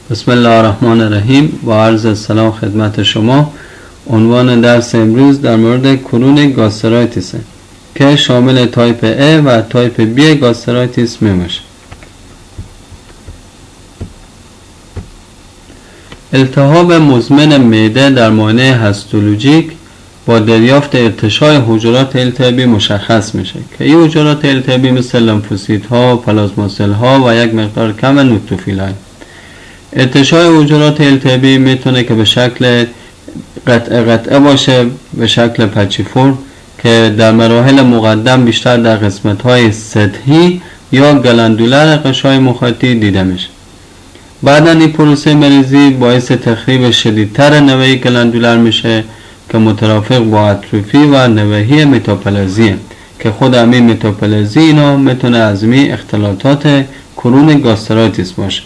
بسم الله الرحمن الرحیم و عرض سلام خدمت شما. عنوان درس امروز در مورد کرون گاسترایتیس که شامل تایپ A و تایپ B گاسترایتیس میشه. التهاب مزمن معده در معاینه هستولوژیک با دریافت ارتشای حجرات التهابی مشخص میشه که این حجرات التهابی مثل لمفوسیت‌ها، پلازماسل‌ها و یک مقدار کم نوتروفیل‌های. ارتشای حجرات التهابی میتونه که به شکل قطعه باشه، به شکل پچیفور که در مراحل مقدم بیشتر در قسمت‌های سطحی یا گلندولر غشای مخاطی دیده میشه. بعداً این پروسه مریضی باعث تخریب شدیدتر نوعی گلندولر میشه که مترافق با اتروفی و نوعی متاپلازیه که خود همین متاپلازی اینا میتونه از می اختلالات کرون گاسترایتیس باشه.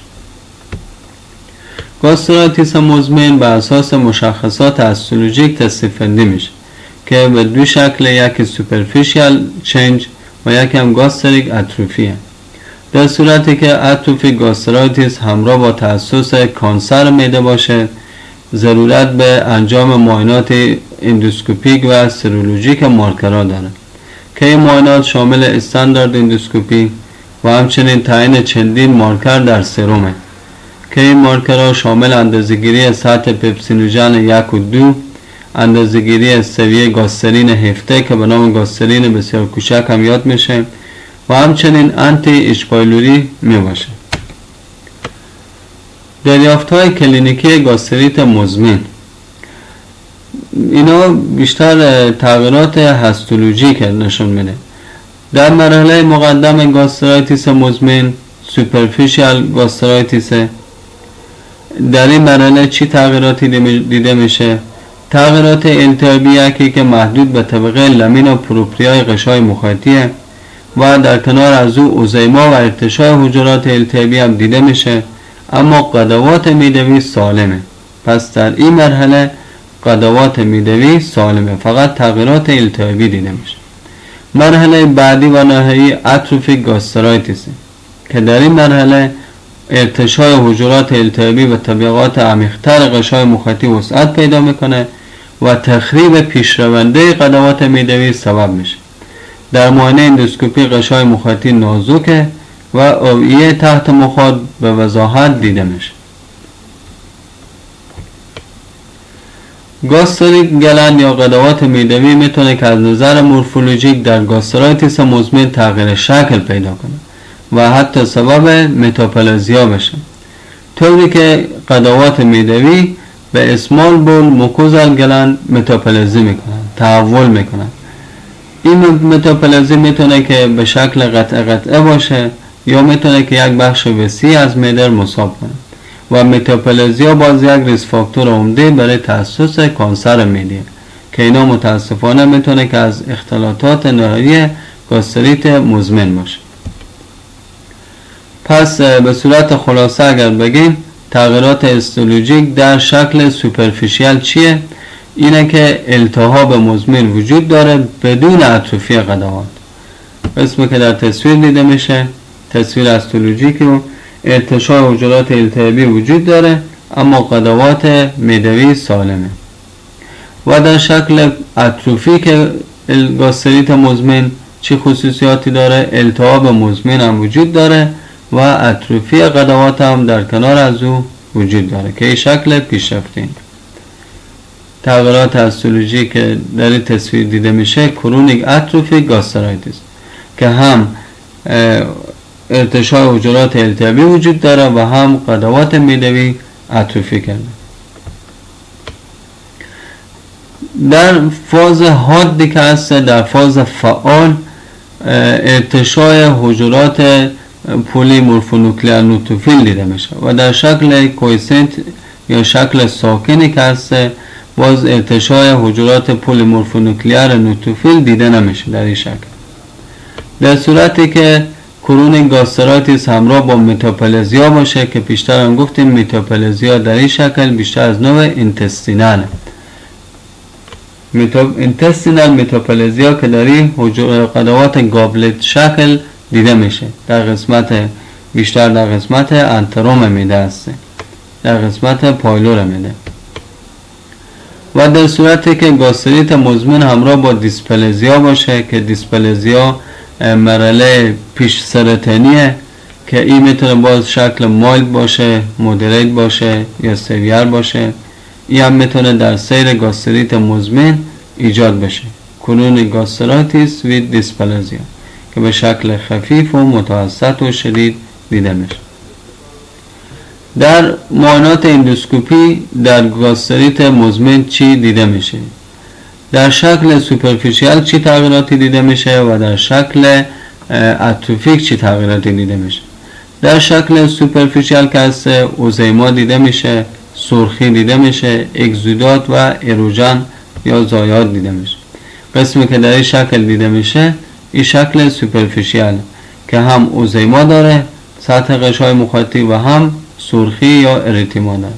گاسترایتیس مزمن بر اساس مشخصات هستولوژیک تصنیف بندی میشه که به دو شکل، یکی سوپرفیشیال چنج و یکی هم گاستریک اتروفیه. در صورتی که اتروفی گاسترایتیس همراه با تأسس کانسر معده باشه، ضرورت به انجام معاینات اندوسکوپیک و سرولوژیک مارکرها داره که این معاینات شامل استاندارد اندوسکوپی و همچنین تعیین چندین مارکر در سرومه که این مارکرها شامل اندازه‌گیری سطح پپسینوژن 1 و 2، اندازه‌گیری سویه گاسترین هفته که به نام گاسترین بسیار کوچک هم یاد میشه و همچنین آنتی اشپایلوری می باشه. دریافت‌های کلینیکی گاستریت مزمن اینا بیشتر تغییرات هستولوژیک نشون میده. در مرحله مقدم گاسترایتیس مزمن سوپرفیشیال گاسترایتیس، در این مرحله چی تغییراتی دیده میشه؟ تغییرات التهابی که محدود به طبقه لامین و پروپریای غشای مخاطیه و در کنار از او اوزیما و ارتشای حجرات التهابی هم دیده میشه، اما قدوات میدوی سالمه. پس در این مرحله قدوات میدوی سالمه، فقط تغییرات التهابی دیده میشه. مرحله بعدی و نهایی اتروفیک گاسترایتیس که در این مرحله ارتشای حجرات التهابی به طبقات عمیق‌تر غشای مخاطی وسعت پیدا میکنه و تخریب پیشرونده قدوات میدوی سبب میشه. در معاینه اندوسکوپی غشای مخاطی نازکه و اوعیه تحت مخاط به وضاحت دیده میشه. گاستریک گلند یا قدوات میدوی میتونه که از نظر مورفولوژیک در گاسترایتیس مزمن تغییر شکل پیدا کنه و حتی سبب متاپلازیا بشه، طوری که قدوات میدوی به اسمال بول موکوزال گلند متاپلازی میکنن، تحول میکنن. این متاپلازی میتونه که به شکل قطعه باشه یا میتونه که یک بخش وسیع از معده مصاب کنه و متاپلازیا باز یک ریسک فاکتور عمده برای تأسس کانسر معده که اینا متاسفانه میتونه که از اختلالات نهایی گاستریت مزمن باشه. پس به صورت خلاصه اگر بگیم تغییرات هستولوژیک در شکل سوپرفیشیال چیه؟ اینه که التهاب مزمن وجود داره بدون اتروفی قدوات. اسمی که در تصویر دیده میشه تصویر هستولوژیک رو، ارتشای حجرات التهابی وجود داره اما قدوات معدوی سالمه. و در شکل اتروفی که گاستریت مزمن چه خصوصیاتی داره؟ التهاب مزمن هم وجود داره و اتروفی قدوات هم در کنار از او وجود داره که این شکل پیشرفته. تغییرات هستولوژیک که در این تصویر دیده میشه کرونیک اتروفیک گاسترایتیس که هم ارتشای حجرات التهابی وجود داره و هم قدوات میدوی اتروفی کرده. در فاز حادی که هست، در فاز فعال ارتشای حجرات پولی مورفونوکلئر نوتروفیل دیده میشه و در شکل کویسنت یا شکل ساکنی که هست باز ارتشای حجرات پولی مورفونوکلئر نوتروفیل دیده نمیشه در این شکل. در صورتی که کرونیک گاسترایتیس همراه با متاپلازیا باشه که پیشتر هم گفتیم متاپلازیا در این شکل بیشتر از نوع اینتستینال متاپلازیا که در این قدوات گابلت شکل دیده میشه، در قسمت بیشتر در قسمت انتروم میده است. در قسمت پایلور معده. و در صورتی که گاستریت مزمن همراه با دیسپلزیا باشه که دیسپلزیا مرحله پیش سرطانیه که این میتونه باز شکل مایلد باشه، مودریت باشه یا سویر باشه. این هم میتونه در سیر گاستریت مزمن ایجاد بشه، کرونیک گاسترایتیس وید دیسپلزیا، که به شکل خفیف و متوسط و شدید دیده میشه. در معاینات اندوسکوپی در گاستریت مزمن چی دیده میشه؟ در شکل سوپرفیشیال چی تغییراتی دیده میشه و در شکل اتروفیک چی تغییراتی دیده میشه؟ در شکل سوپرفیشیال که هست اوزیما دیده میشه، سرخی دیده میشه، اگزودات و اروژن یا زایات دیده میشه. قسمی که در این شکل دیده میشه این شکل سوپرفیشیال که هم اوزیما داره، سطح غشای مخاطی، و هم سرخی یا اریتیما داره.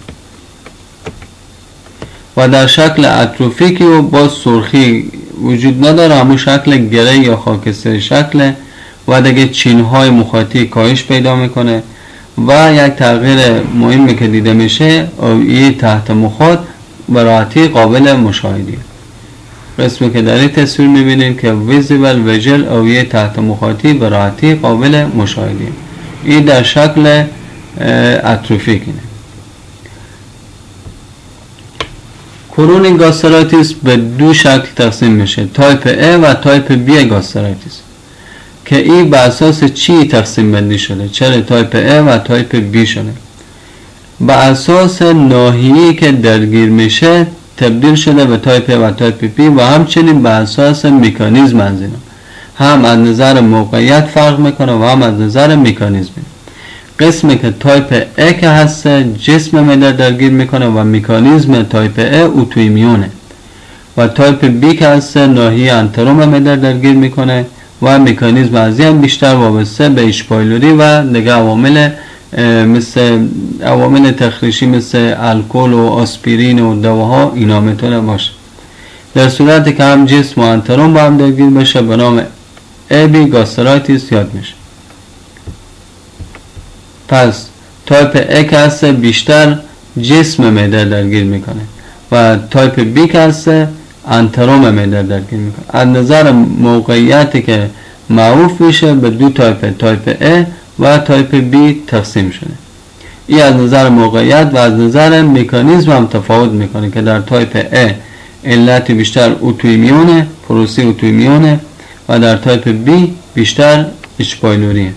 و در شکل اتروفیکی و باز سرخی وجود نداره، همون شکل گره یا خاکستری شکل، و دیگه چینهای مخاطی کاهش پیدا میکنه. و یک تغییر مهمی که دیده میشه اویه تحت مخاط به راحتی قابل مشاهده. قسمی که در این تصویر میبینید که ویزیبل ویژل اویه تحت مخاطی به راحتی قابل مشاهده. این در شکل اتروفیک اینه. کرونیک گاسترایتیس به دو شکل تقسیم میشه، تایپ A و تایپ B گاسترایتیس، که این به اساس چی تقسیم بندی شده؟ چرا تایپ A و تایپ B شده؟ به اساس ناحیه‌ای که درگیر میشه تبدیل شده به تایپ A و تایپ B، و همچنین به اساس مکانیزم از اینا، هم از نظر موقعیت فرق میکنه و هم از نظر مکانیزم. قسمی که تایپ A که هست جسم معده درگیر میکنه و مکانیزم تایپ A اوتوایمیونه، و تایپ B که هست ناحیه انتروم معده درگیر میکنه و مکانیزم از این بیشتر وابسته به اچ پایلوری و دیگه عوامل مثل عوامل تخریشی مثل الکل و آسپرین و دواها اینا میتونه باشه. در صورتی که هم جسم و انتروم با هم درگیر بشه به نام AB گاسترایتیس یاد میشه. پس تایپ A که هست بیشتر جسم معده درگیر میکنه و تایپ B که هست انتروم معده درگیر میکنه. از نظر موقعیتی که معروف میشه به دو تایپ A و تایپ B تقسیم شده. این از نظر موقعیت و از نظر مکانیزم هم تفاوت میکنه که در تایپ A علت بیشتر اوتوایمیونه، پروسی اوتوایمیونه، و در تایپ B بیشتر اچ پایلوریه.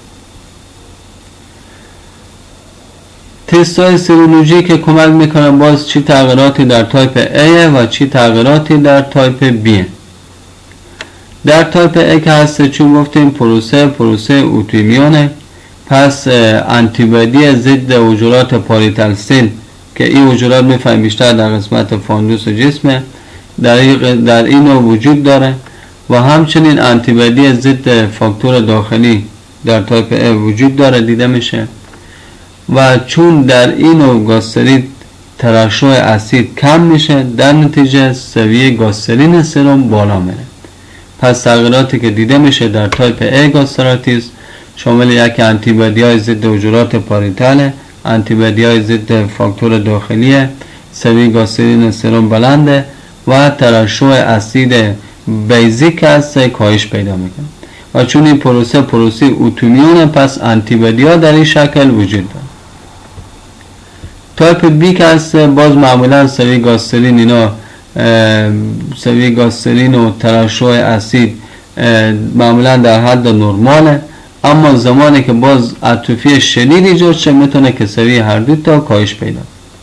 تست‌های سیرولوژی که کمک میکنن باز چی تغییراتی در تایپ A و چی تغییراتی در تایپ B. در تایپ A که هست چون گفتیم پروسه اوتوایمیونه، پس آنتیبادی ضد حجرات پاریتالسیل که این حجرات میفهمیم بیشتر در قسمت فاندوس جسمه در اینو وجود داره، و همچنین آنتیبادی ضد فاکتور داخلی در تایپ A وجود داره دیده میشه. و چون در اینو گاستریت ترشح اسید کم میشه، در نتیجه سویه گاسترین سرم بالا میره. پس تغییراتی که دیده میشه در تایپ A گاسترایتیس شامل یک آنتیبادی های ضد حجرات پاریتاله، آنتیبادی های ضد فاکتور داخلیه، سویه گاسترین سرم بلنده و ترشح اسید بیزیک هست کاهش پیدا میکنه. و چون این پروسه اوتومیونه، پس آنتیبادی ها در این شکل وجود داره. تایپ B که هست باز معمولا سویه گاسترین و ترشح اسید معمولا در حد نرماله، اما زمانی که باز اتروفی شدید ایجاد شه میتونه که سویه هر دو تا کاهش پیدا.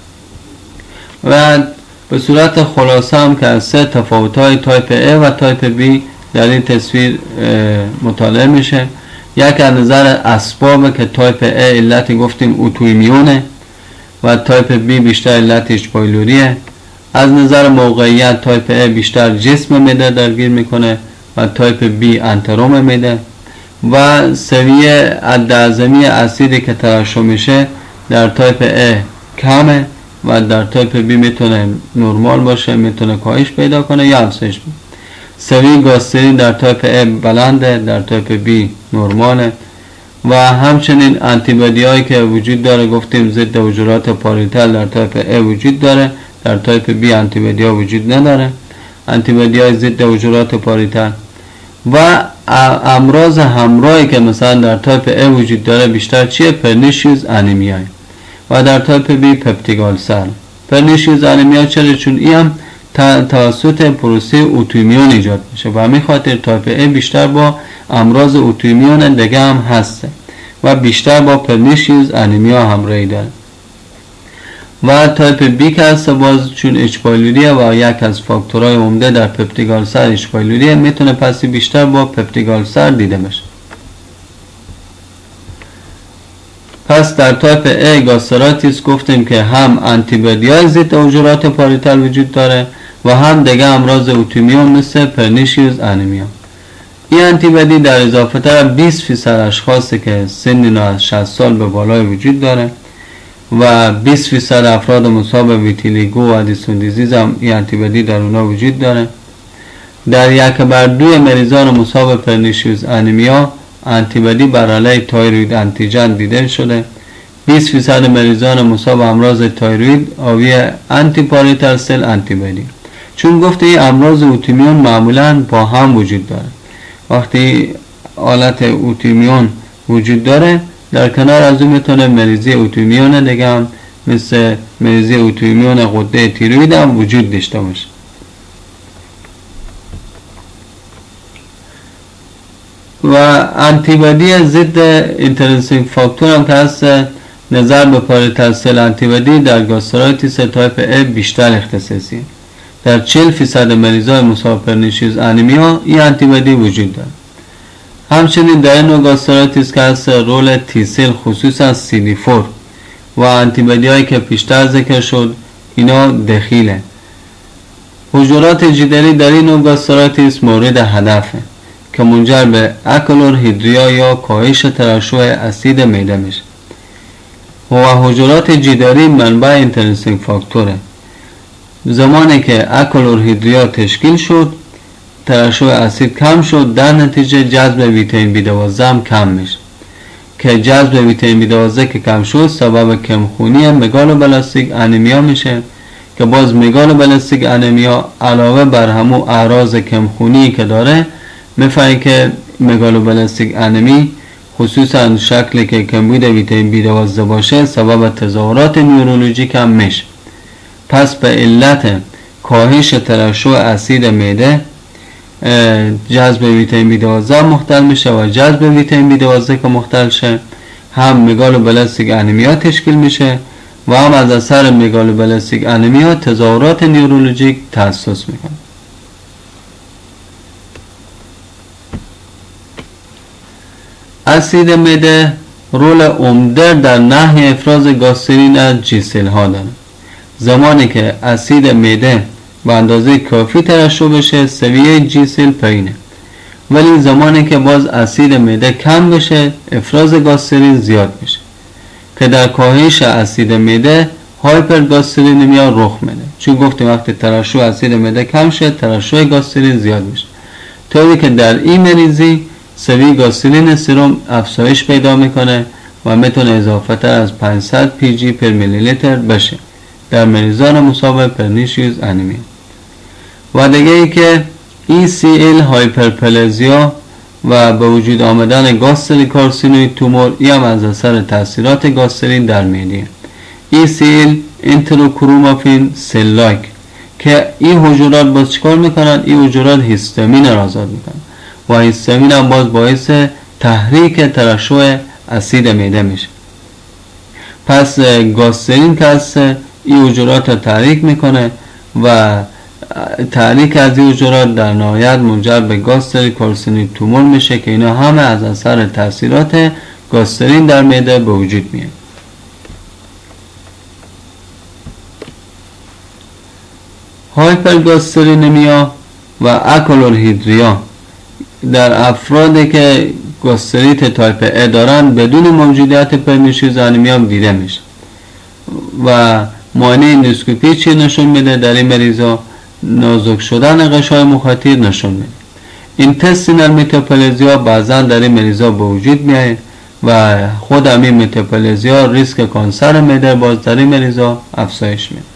و به صورت خلاصه هم که از سه تفاوت‌های تایپ A و تایپ B در این تصویر مطالعه میشه. یک از نظر اسباب که تایپ A علت گفتیم اوتوایمیونه و تایپ B بیشتر علت اچ پایلوریه. از نظر موقعیت تایپ A بیشتر جسم معده درگیر میکنه و تایپ B انتروم معده. و سویه عددعظمی اسیدی که ترشح میشه در تایپ A کمه و در تایپ B میتونه نرمال باشه، میتونه کاهش پیدا کنه یا افزایش بده. سویه گاسترین در تایپ A بلنده، در تایپ B نرماله. و همچنین آنتیبادی هایی که وجود داره، گفتیم ضد حجرات پاریتال در تایپ A وجود داره، در تایپ B آنتیبادی ها وجود نداره، آنتیبادی های ضد حجرات پاریتال. و امراض همراهی که مثلا در تایپ A وجود داره بیشتر چیه؟ پرنیشیوس انیمیای و در تایپ B پپتیک آلسر. پرنیشیوس انیمیا چرا؟ چون این هم توسط پروسه اوتوایمیون ایجاد میشه و همین خاطر تایپ A بیشتر با امراض اوتوایمیون دیگه هم هسته و بیشتر با پرنیشیوس انیمیا همراهی داره. و تایپ B که هست باز چون اچ پایلوریه و یک از فاکتورهای عمده در پپتیک آلسر اچ پایلوریه، میتونه پس بیشتر با پپتیک آلسر دیده بشه. پس در تایپ A گاسترایتیس گفتیم که هم آنتیبادی های ضد حجرات پاریتال وجود داره و هم دیگه امراض اوتوایمیون مثل پرنیشیوس انیمیا. این آنتیبادی در اضافه تر 20% اشخاصی که سن از 60 سال به بالای وجود داره و 20% افراد مصاب ویتیلیگو و ادیسون دیزیز هم این آنتیبادی در اونا وجود داره. در 1/2 مریضان مصاب پرنیشیوس انیمیا آنتیبادی بر علیه تایروید آنتیژن دیده شده. 20% مریضان مصاب امراض تایروید حاوی آنتی پاریتال سل آنتیبادی. چون گفته این امراض اوتوایمیون معمولا با هم وجود داره. وقتی حالت اوتوایمیون وجود داره در کنار از اون میتونه مریضی اوتوایمیون دیگه هم مثل مریضی اوتوایمیون غده تیروید هم وجود داشته باشه. و آنتیبادی ضد اینترنسینگ فاکتور هم که هست نظر به پاریتال سل آنتیبادی در گاسترایتیس تایپ A بیشتر اختصاصی. در 40% مریضای مصاب پرنیشیوس انیمیا این آنتیبادی وجود داره. همچنین در نوع گاسترایتیس که هست رول تی سل خصوصا CD4 و آنتیبادی هایی که پیشتر ذکر شد اینا دخیله. حجرات جدری در این نوع گاسترایتیس مورد هدفه که منجر به اکلورهیدریا یا کاهش ترشح اسید معده میشه و حجرات جدری منبع اینترنسینگ فاکتوره. زمانی که اکلورهیدریا تشکیل شد ترشح اسید کم شد، در نتیجه جذب ویتامین B12 هم کم میشه که جذب ویتامین B12 که کم شد سبب کمخونی مگالوبلاستیک انیمیا میشه که باز مگالوبلاستیک انیمیا علاوه بر همون اعراض کمخونی که داره میفهمی که مگالوبلاستیک انیمی خصوصا شکلی که کمبود ویتامین B12 باشه سبب تظاهرات نیورولوژیک هم میشه. پس به علت کاهش ترشح اسید معده جذب ویتامین B12 مختل میشه و جذب ویتامین B12 که مختل شه هم مگالوبلاستیک انیمیا تشکیل میشه و هم از اثر مگالوبلاستیک انیمیا تظاهرات نیورولوژیک تأسس میکنه. اسید معده رول عمده در نحی افراز گاسترین از جی سل ها داره. زمانی که اسید معده به اندازه کافی ترشح بشه سویه جی سل پایینه، ولی زمانی که باز اسید معده کم بشه افراز گاسترین زیاد میشه که در کاهش اسید معده هایپرگاسترینمیا رخ میده. چون گفتیم وقتی ترشح اسید معده کم شه ترشح گاسترین زیاد میشه، طوری که در این مریضی سوی گاسترین سرم افزایش پیدا میکنه و میتونه اضافه تر از 500 پی جی پر میلی لیتر بشه در مریضان مصاب پرنیشیوس انیمیا. و دیگه ای که ECL هایپرپلزیا و به وجود آمدن گاستری کارسینوید تومور ای هم از اثر تاثیرات گاسترین در معده. ECL انتروکرومافین سل لایک که این حجرات باز چیکار میکنن؟ این حجرات هیستامین را آزاد میکنن و هیستامین هم باز باعث تحریک ترشح اسید معده میشه. پس گاسترین که هست این حجرات را تحریک میکنه و تحریک از این حجرات در نهایت منجر به گاستری کارسینوید تومور میشه که اینا همه از اثر تاثیرات گاسترین در معده به وجود میاد. هایپرگاسترینمیا و اکلورهیدریا در افرادی که گاستریت تایپ A دارن بدون موجودیت پرنیشیوس انیمیا دیده میشه و معاینه اندوسکوپی چی نشون میده؟ در این مریضا نازک شدن غشای مخاطی نشون میده. اینتستینال متاپلزیا بعضا در این مریضا به وجود میاد و خود همین متاپلزیا ریسک کانسر معده باز در این مریضا افزایش میده.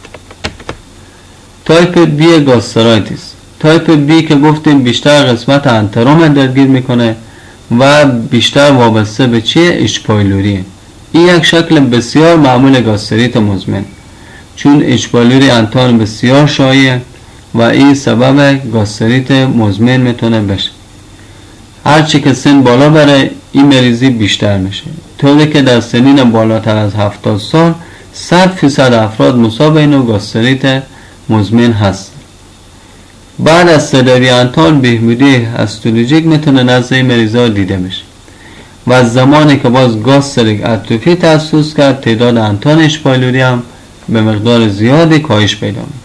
تایپ بی گاسترایتیس. تایپ بی که گفتیم بیشتر قسمت انتروم درگیر میکنه و بیشتر وابسته به چیه؟ اچ پایلوریه. این یک شکل بسیار معمول گاستریت مزمن، چون اچ پایلوری انتان بسیار شایعه و این سبب گاستریت مزمن میتونه بشه. هرچی که سن بالا بره این مریضی بیشتر میشه، طوری که در سنین بالاتر از 70 سال 100% افراد مصاب این گاستریت مزمن هست. بعد از تداوی انتان بهبودی هستولوژیک میتونه نزد این مریضا دیده میشه و از زمانی که باز گاستریک اتروفی تأسس کرد تعداد انتان اچ پایلوری هم به مقدار زیادی کاهش پیدا میکنه.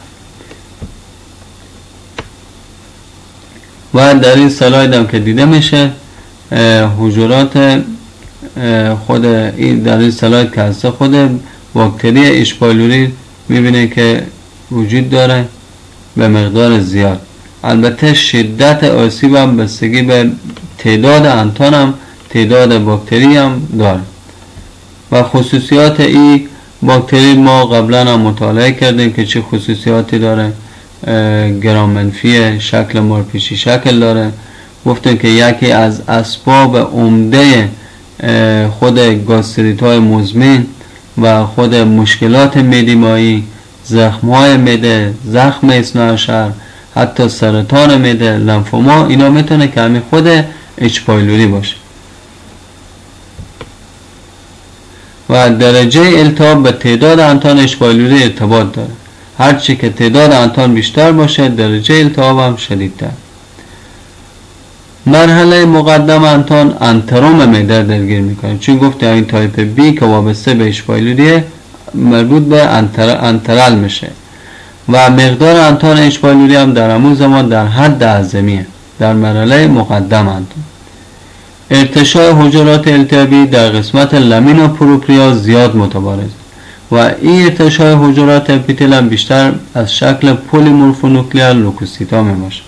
و در این سلاید هم که دیده میشه حجرات خود در این سلاید که هسته خود باکتری اچ پایلوری میبینه که وجود داره به مقدار زیاد. البته شدت آسیب هم بستگی به تعداد انتان هم تعداد باکتری هم داره و خصوصیات این باکتری ما قبلا هم مطالعه کردیم که چه خصوصیاتی داره. گرام منفی، شکل مارپیچی شکل داره. گفتیم که یکی از اسباب عمده خود گاستریت های مزمن و خود مشکلات معده‌مایی، زخم های معده، زخم اثنی عشر، حتی سرطان معده، لنفوما، اینا میتونه که همین خود اچ پایلوری باشه. و درجه التهاب به تعداد انتان اچ پایلوری ارتباط داره. هرچی که تعداد انتان بیشتر باشه درجه التهاب هم شدیدتر. مرحله مقدم انتان انتروم معده درگیر میکنه، چون گفتیم این تایپ بی که وابسته به اچ پایلوریه مربوط به انترال میشه و مقدار انتان اچ پایلوری هم در همون زمان در حد اعظمیه در مرحله مقدم انتان. ارتشاء حجرات التهابی در قسمت لامین پروپریا زیاد متبارز و این ارتشاء حجرات اپیتل هم بیشتر از شکل پلیمورفونوکلئر لوکوسیتا میباشه.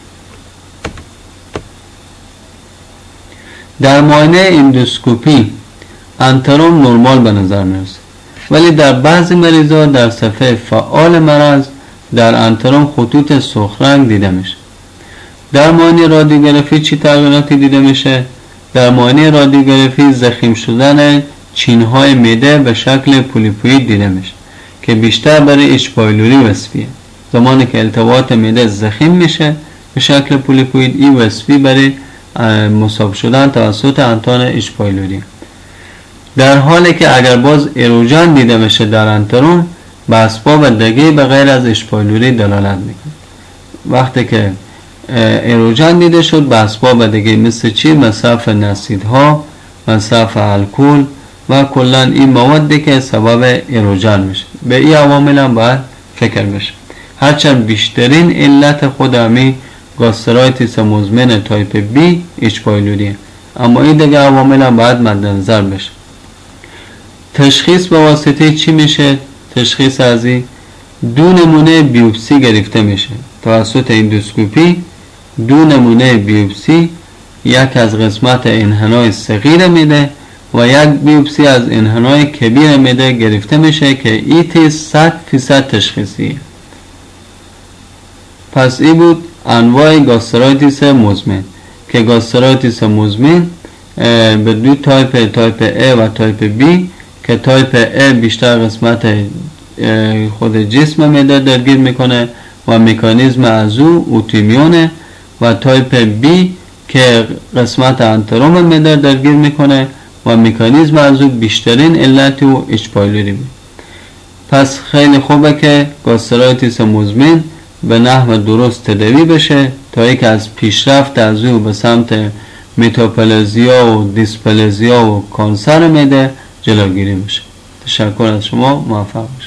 در معاینه اندوسکوپی انتروم نرمال به نظر میرسه، ولی در بعضی مریضا در صفحه فعال مرض در انتروم خطوط سرخ رنگ دیده میشه. در معاینه رادیوگرافی چی تغییراتی دیده میشه؟ در معاینه رادیوگرافی ضخیم شدن چینهای معده به شکل پولیپوید دیده میشه که بیشتر برای اچ پایلوری وصفیه. زمانی که التباط معده ضخیم میشه به شکل پولیپوید، این وصفی برای مصاب شدن توسط انتان اچ پایلوری. در حالی که اگر باز ایروژن دیده میشه در انتروم به اسباب دیگه به غیر از اچ پایلوری دلالت میکنه. وقتی که ایروژن دیده شد به اسباب دیگه مثل چی؟ مصرف نسیدها، مصرف الکل و کلا این موادی که سبب ایروژن میشه. به این عوامل هم باید فکر بشه. هرچند بیشترین علت خود همین گاسترایتیس مزمن تایپ بی اچ پایلوریه، اما این دیگه عوامل هم باید مد نظر بشه. تشخیص به واسطه چی میشه؟ تشخیص از این دو نمونه بیوپسی گرفته میشه توسط اندوسکوپی. دو نمونه بیوپسی، یک از قسمت انحنای صغیر معده و یک بیوپسی از انحنای کبیر معده گرفته میشه که این تست 100% تشخیصیه. پس این بود انواع گاسترایتیس مزمن که گاسترایتیس مزمن به دو تایپ A و تایپ B که تایپ A بیشتر قسمت خود جسم معده درگیر میکنه و مکانیزم از او اوتومیونه و تایپ B که قسمت انتروم معده درگیر میکنه و مکانیزم از او بیشترین علت و اچ پایلوری. پس خیلی خوبه که گاسترایتیس مزمن به نحو درست تداوی بشه تا اینکه از پیشرفت از او به سمت متاپلزیا و دیسپلزیا و کانسر معده جلوگیری بشه. تشکر از شما، موفق باشید.